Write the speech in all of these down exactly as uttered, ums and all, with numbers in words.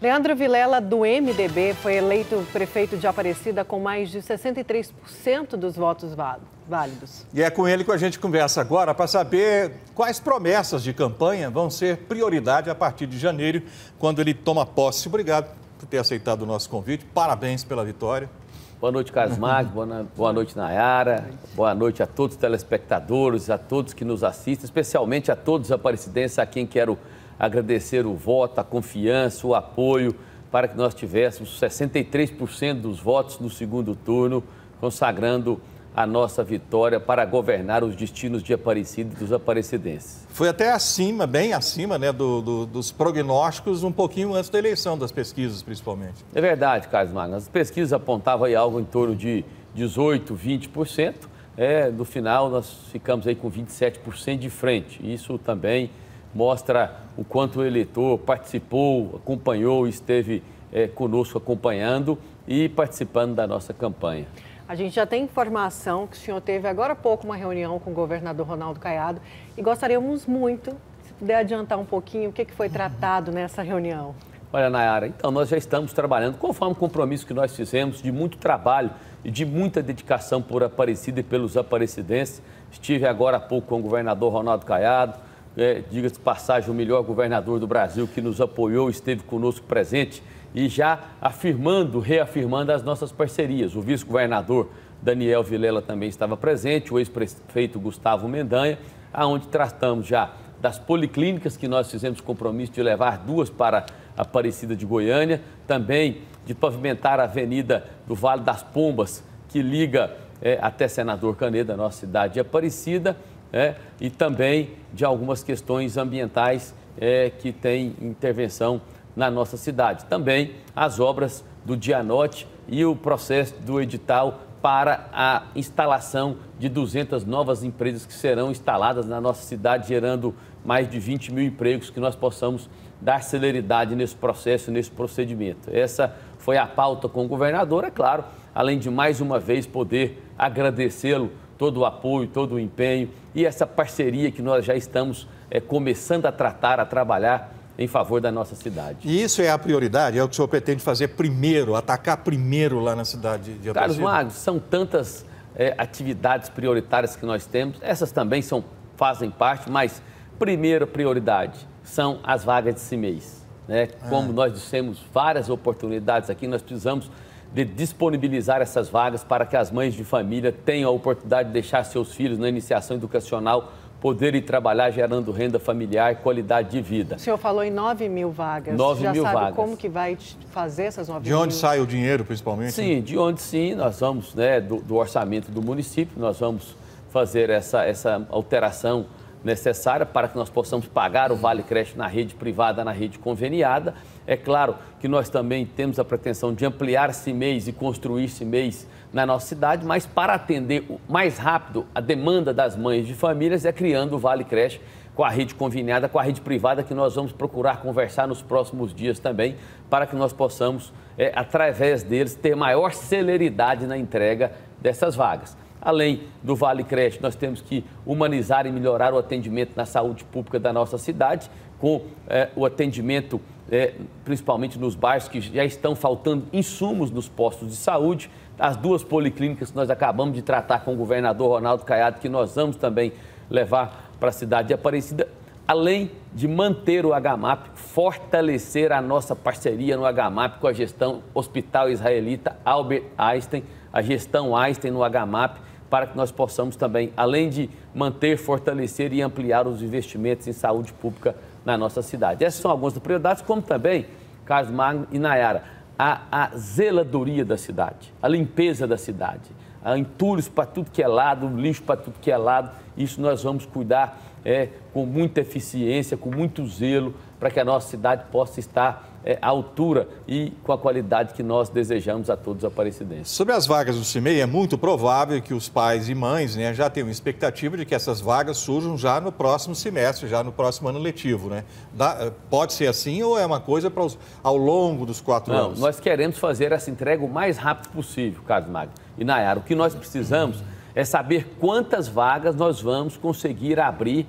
Leandro Vilela, do M D B, foi eleito prefeito de Aparecida com mais de sessenta e três por cento dos votos válidos. E é com ele que a gente conversa agora para saber quais promessas de campanha vão ser prioridade a partir de janeiro, quando ele toma posse. Obrigado por ter aceitado o nosso convite. Parabéns pela vitória. Boa noite, Carlos Magno. Boa, boa noite, Nayara. Boa noite a todos os telespectadores, a todos que nos assistem, especialmente a todos os aparecidenses, a quem quero agradecer o voto, a confiança, o apoio para que nós tivéssemos sessenta e três por cento dos votos no segundo turno, consagrando a nossa vitória para governar os destinos de Aparecida e dos aparecidenses. Foi até acima, bem acima, né, do, do, dos prognósticos, um pouquinho antes da eleição, das pesquisas principalmente. É verdade, Carlos Magno. As pesquisas apontavam aí algo em torno de dezoito, vinte por cento. É, no final, nós ficamos aí com vinte e sete por cento de frente. Isso também mostra o quanto o eleitor participou, acompanhou, esteve é, conosco acompanhando e participando da nossa campanha. A gente já tem informação que o senhor teve agora há pouco uma reunião com o governador Ronaldo Caiado e gostaríamos muito, se puder adiantar um pouquinho, o que foi tratado nessa reunião. Olha, Nayara, então nós já estamos trabalhando conforme o compromisso que nós fizemos de muito trabalho e de muita dedicação por Aparecida e pelos aparecidenses. Estive agora há pouco com o governador Ronaldo Caiado, é, diga-se de passagem, o melhor governador do Brasil que nos apoiou, esteve conosco presente e já afirmando, reafirmando as nossas parcerias. O vice-governador Daniel Vilela também estava presente, o ex-prefeito Gustavo Mendanha, aonde tratamos já das policlínicas que nós fizemos compromisso de levar duas para Aparecida de Goiânia, também de pavimentar a avenida do Vale das Pombas, que liga é, até Senador Canedo, a nossa cidade de Aparecida, é, e também de algumas questões ambientais é, que têm intervenção na nossa cidade. Também as obras do Dianote e o processo do edital para a instalação de duzentas novas empresas que serão instaladas na nossa cidade, gerando mais de vinte mil empregos, que nós possamos dar celeridade nesse processo, nesse procedimento. Essa foi a pauta com o governador, é claro, além de mais uma vez poder agradecê-lo todo o apoio, todo o empenho e essa parceria que nós já estamos é, começando a tratar, a trabalhar em favor da nossa cidade. E isso é a prioridade? É o que o senhor pretende fazer primeiro, atacar primeiro lá na cidade de Aparecida? Carlos Magno, são tantas é, atividades prioritárias que nós temos, essas também são, fazem parte, mas primeira prioridade são as vagas de CIMEIs. Né? Como ah. nós dissemos, várias oportunidades aqui, nós precisamos de disponibilizar essas vagas para que as mães de família tenham a oportunidade de deixar seus filhos na iniciação educacional, poderem trabalhar gerando renda familiar e qualidade de vida. O senhor falou em nove mil vagas. nove mil Já sabe vagas. como que vai fazer essas nove De mil? onde sai o dinheiro, principalmente? Sim, de onde sim, nós vamos, né, do, do orçamento do município, nós vamos fazer essa, essa alteração necessária para que nós possamos pagar o Vale Creche na rede privada, na rede conveniada. É claro que nós também temos a pretensão de ampliar CIMEIs e construir CIMEIs na nossa cidade, mas para atender mais rápido a demanda das mães de famílias é criando o Vale Creche com a rede conveniada, com a rede privada, que nós vamos procurar conversar nos próximos dias também, para que nós possamos, é, através deles, ter maior celeridade na entrega dessas vagas. Além do Vale Creche, nós temos que humanizar e melhorar o atendimento na saúde pública da nossa cidade, com é, o atendimento, é, principalmente nos bairros que já estão faltando insumos nos postos de saúde. As duas policlínicas que nós acabamos de tratar com o governador Ronaldo Caiado, que nós vamos também levar para a cidade de Aparecida, além de manter o H M A P, fortalecer a nossa parceria no H M A P com a gestão Hospital Israelita Albert Einstein, a gestão Einstein no H M A P, para que nós possamos também, além de manter, fortalecer e ampliar os investimentos em saúde pública na nossa cidade. Essas são algumas das prioridades, como também, Carlos Magno e Nayara, a, a zeladoria da cidade, a limpeza da cidade, a entulhos para tudo que é lado, lixo para tudo que é lado. Isso nós vamos cuidar é, com muita eficiência, com muito zelo, para que a nossa cidade possa estar é, à altura e com a qualidade que nós desejamos a todos os aparecidenses. Sobre as vagas do CIMEI, é muito provável que os pais e mães, né, já tenham expectativa de que essas vagas surjam já no próximo semestre, já no próximo ano letivo, né? Dá, pode ser assim ou é uma coisa para os, ao longo dos quatro Não, anos? Nós queremos fazer essa entrega o mais rápido possível, Carlos Magno e Nayara. O que nós precisamos é saber quantas vagas nós vamos conseguir abrir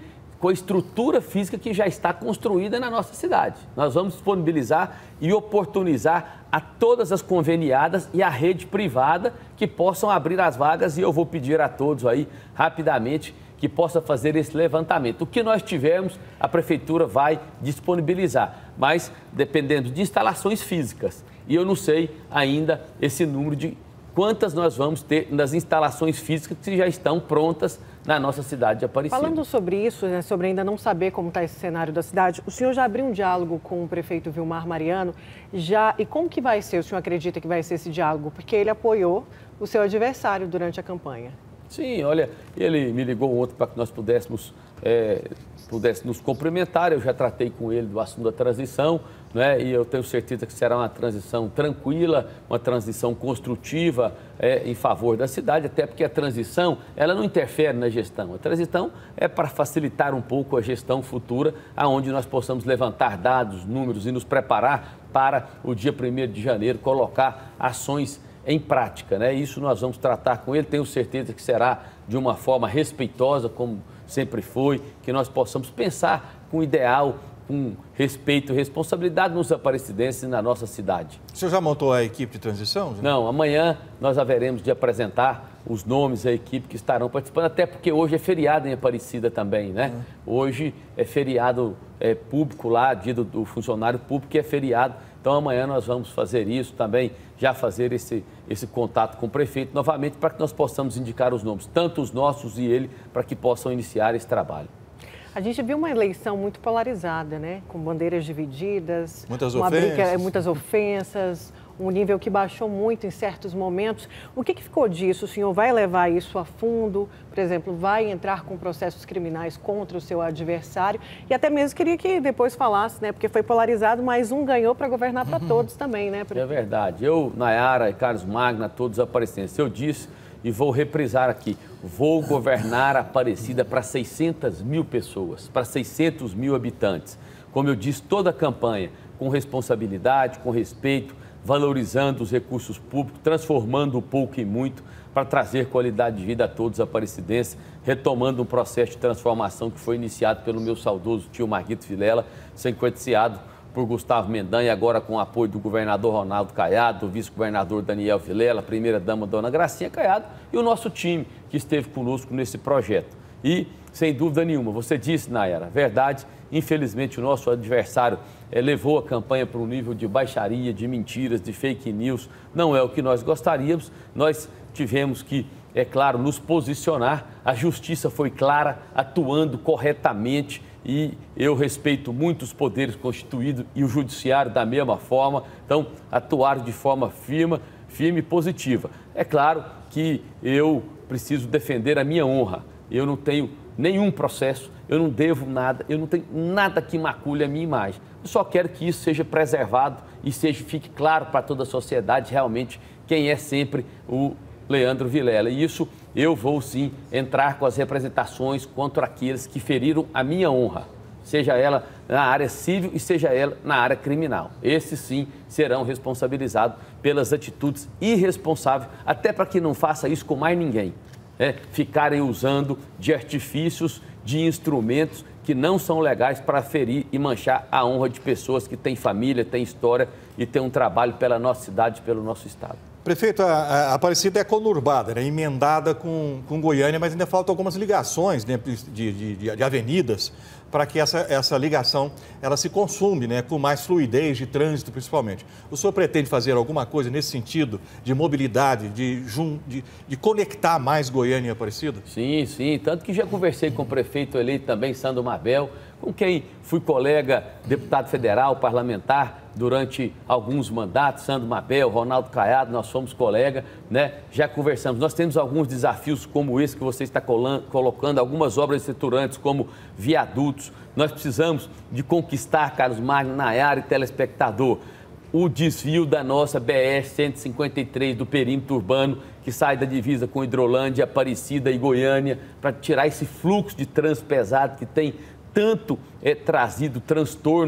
com a estrutura física que já está construída na nossa cidade. Nós vamos disponibilizar e oportunizar a todas as conveniadas e a rede privada que possam abrir as vagas, e eu vou pedir a todos aí, rapidamente, que possa fazer esse levantamento. O que nós tivermos, a Prefeitura vai disponibilizar, mas dependendo de instalações físicas. E eu não sei ainda esse número de quantas nós vamos ter nas instalações físicas que já estão prontas na nossa cidade de Aparecida. Falando sobre isso, né, sobre ainda não saber como está esse cenário da cidade, o senhor já abriu um diálogo com o prefeito Vilmar Mariano, já, e como que vai ser, o senhor acredita que vai ser esse diálogo? Porque ele apoiou o seu adversário durante a campanha. Sim, olha, ele me ligou ontem para que nós pudéssemos, é, pudéssemos nos cumprimentar. Eu já tratei com ele do assunto da transição, né? E eu tenho certeza que será uma transição tranquila, uma transição construtiva é, em favor da cidade, até porque a transição, ela não interfere na gestão. A transição é para facilitar um pouco a gestão futura, aonde nós possamos levantar dados, números e nos preparar para o dia primeiro de janeiro, colocar ações em prática, né? Isso nós vamos tratar com ele, tenho certeza que será de uma forma respeitosa, como sempre foi, que nós possamos pensar com ideal, com respeito e responsabilidade nos aparecidenses e na nossa cidade. O senhor já montou a equipe de transição? Gente? Não, amanhã nós haveremos de apresentar os nomes da equipe que estarão participando, até porque hoje é feriado em Aparecida também, né? Uhum. Hoje é feriado é, público lá, dia do, do funcionário público, que é feriado. Então amanhã nós vamos fazer isso também, já fazer esse, esse contato com o prefeito novamente, para que nós possamos indicar os nomes, tanto os nossos e ele, para que possam iniciar esse trabalho. A gente viu uma eleição muito polarizada, né? Com bandeiras divididas, muitas uma ofensas. Briga, muitas ofensas, um nível que baixou muito em certos momentos. O que, que ficou disso? O senhor vai levar isso a fundo? Por exemplo, vai entrar com processos criminais contra o seu adversário? E até mesmo queria que depois falasse, né? Porque foi polarizado, mas um ganhou para governar para uhum. todos também, né? É verdade. Eu, Nayara e Carlos Magna, todos aparecidenses, eu disse e vou reprisar aqui, vou governar Aparecida para seiscentas mil pessoas, para seiscentos mil habitantes. Como eu disse, toda a campanha, com responsabilidade, com respeito, valorizando os recursos públicos, transformando o pouco em muito para trazer qualidade de vida a todos os aparecidenses, retomando um processo de transformação que foi iniciado pelo meu saudoso tio Marguito Vilela, sequenciado por Gustavo Mendanha, agora com o apoio do governador Ronaldo Caiado, do vice-governador Daniel Vilela, a primeira-dama Dona Gracinha Caiado e o nosso time que esteve conosco nesse projeto. E, sem dúvida nenhuma, você disse, Nayara, verdade, infelizmente o nosso adversário é, levou a campanha para um nível de baixaria, de mentiras, de fake news, não é o que nós gostaríamos, nós tivemos que, é claro, nos posicionar, a justiça foi clara, atuando corretamente, e eu respeito muito os poderes constituídos e o judiciário da mesma forma, então atuaram de forma firme, firme e positiva. É claro que eu preciso defender a minha honra, eu não tenho nenhum processo, eu não devo nada, eu não tenho nada que macule a minha imagem. Eu só quero que isso seja preservado e seja, fique claro para toda a sociedade realmente quem é sempre o Leandro Vilela. E isso eu vou sim entrar com as representações contra aqueles que feriram a minha honra, seja ela na área civil e seja ela na área criminal. Esses sim serão responsabilizados pelas atitudes irresponsáveis, até para que não faça isso com mais ninguém. É, ficarem usando de artifícios, de instrumentos que não são legais para ferir e manchar a honra de pessoas que têm família, têm história e têm um trabalho pela nossa cidade, pelo nosso estado. Prefeito, a, a Aparecida é conurbada, né, emendada com, com Goiânia, mas ainda faltam algumas ligações, né, de, de, de, de avenidas para que essa, essa ligação ela se consume, né, com mais fluidez de trânsito, principalmente. O senhor pretende fazer alguma coisa nesse sentido de mobilidade, de, de, de conectar mais Goiânia e Aparecida? Sim, sim. Tanto que já conversei com o prefeito eleito também, Sandro Mabel, com quem fui colega, deputado federal, parlamentar, durante alguns mandatos, Sandro Mabel, Ronaldo Caiado, nós fomos colega, né? Já conversamos. Nós temos alguns desafios como esse que você está colocando, algumas obras estruturantes como viadutos. Nós precisamos de conquistar, Carlos Magno, Nayara e telespectador, o desvio da nossa B R cento e cinquenta e três do perímetro urbano, que sai da divisa com Hidrolândia, Aparecida e Goiânia, para tirar esse fluxo de trânsito pesado que tem tanto é, trazido transtornos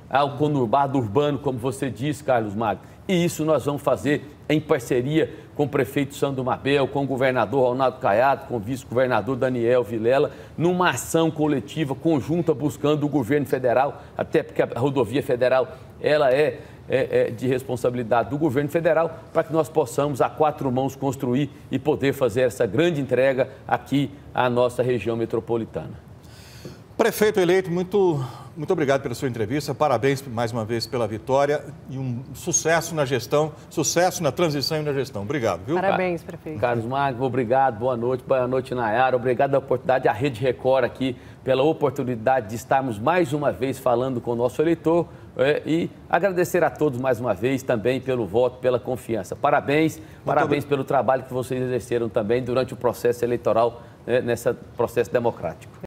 ao conurbado urbano, como você disse, Carlos Magno. E isso nós vamos fazer em parceria com o prefeito Sandro Mabel, com o governador Ronaldo Caiado, com o vice-governador Daniel Vilela, numa ação coletiva, conjunta, buscando o governo federal, até porque a rodovia federal ela é, é, é de responsabilidade do governo federal, para que nós possamos, a quatro mãos, construir e poder fazer essa grande entrega aqui à nossa região metropolitana. Prefeito eleito, muito, muito obrigado pela sua entrevista, parabéns mais uma vez pela vitória e um sucesso na gestão, sucesso na transição e na gestão. Obrigado, viu? Parabéns, prefeito. Carlos Magno, obrigado, boa noite, boa noite, Nayara, obrigado pela oportunidade, à Rede Record aqui, pela oportunidade de estarmos mais uma vez falando com o nosso eleitor é, e agradecer a todos mais uma vez também pelo voto, pela confiança. Parabéns, muito parabéns pelo trabalho que vocês exerceram também durante o processo eleitoral, né, nesse processo democrático.